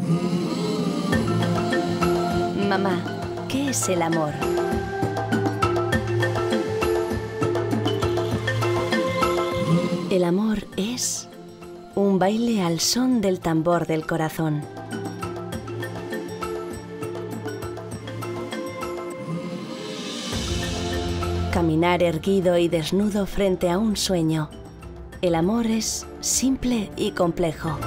Mamá, ¿qué es el amor? El amor es un baile al son del tambor del corazón. Caminar erguido y desnudo frente a un sueño. El amor es simple y complejo.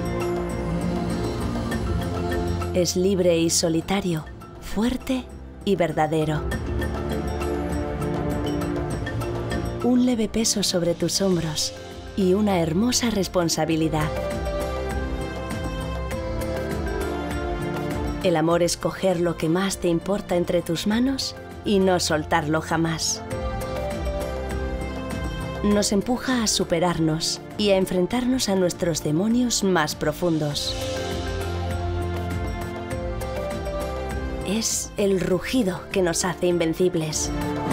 Es libre y solitario, fuerte y verdadero. Un leve peso sobre tus hombros y una hermosa responsabilidad. El amor es coger lo que más te importa entre tus manos y no soltarlo jamás. Nos empuja a superarnos y a enfrentarnos a nuestros demonios más profundos. Es el rugido que nos hace invencibles.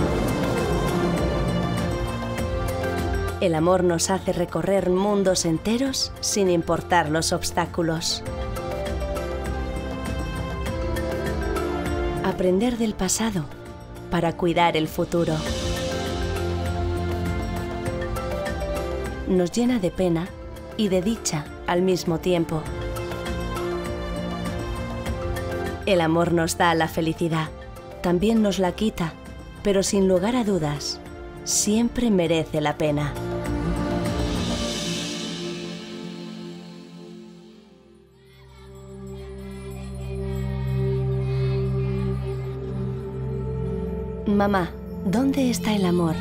El amor nos hace recorrer mundos enteros sin importar los obstáculos. Aprender del pasado para cuidar el futuro. Nos llena de pena y de dicha al mismo tiempo. El amor nos da la felicidad, también nos la quita, pero sin lugar a dudas, siempre merece la pena. Mamá, ¿dónde está el amor?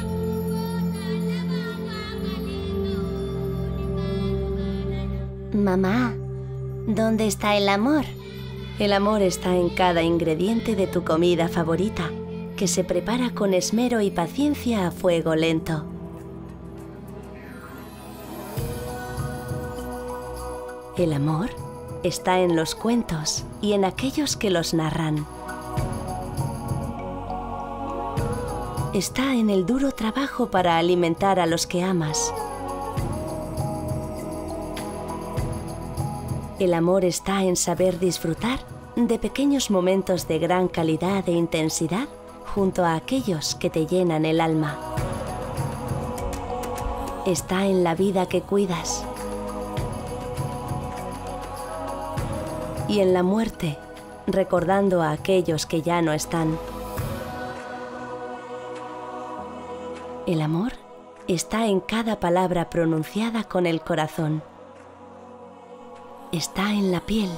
Mamá, ¿dónde está el amor? El amor está en cada ingrediente de tu comida favorita, que se prepara con esmero y paciencia a fuego lento. El amor está en los cuentos y en aquellos que los narran. Está en el duro trabajo para alimentar a los que amas. El amor está en saber disfrutar de pequeños momentos de gran calidad e intensidad junto a aquellos que te llenan el alma. Está en la vida que cuidas y en la muerte, recordando a aquellos que ya no están. El amor está en cada palabra pronunciada con el corazón. Está en la piel.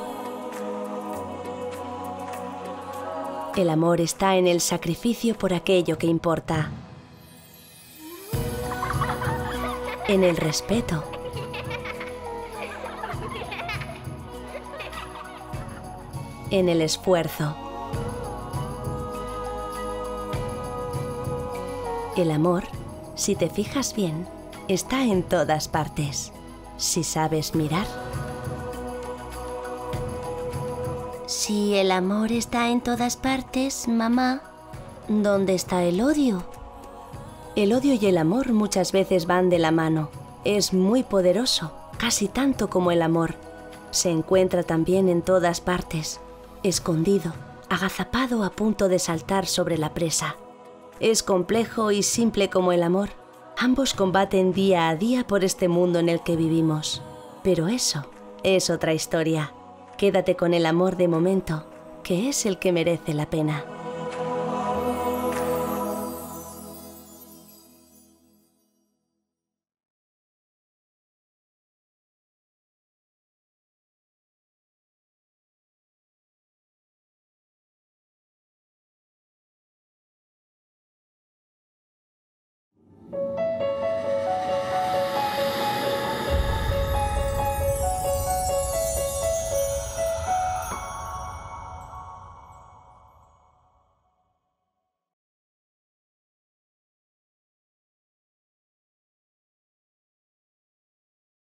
El amor está en el sacrificio por aquello que importa. En el respeto. En el esfuerzo. El amor, si te fijas bien, está en todas partes, si sabes mirar. Si el amor está en todas partes, mamá, ¿dónde está el odio? El odio y el amor muchas veces van de la mano. Es muy poderoso, casi tanto como el amor. Se encuentra también en todas partes, escondido, agazapado a punto de saltar sobre la presa. Es complejo y simple como el amor. Ambos combaten día a día por este mundo en el que vivimos. Pero eso es otra historia. Quédate con el amor de momento, que es el que merece la pena.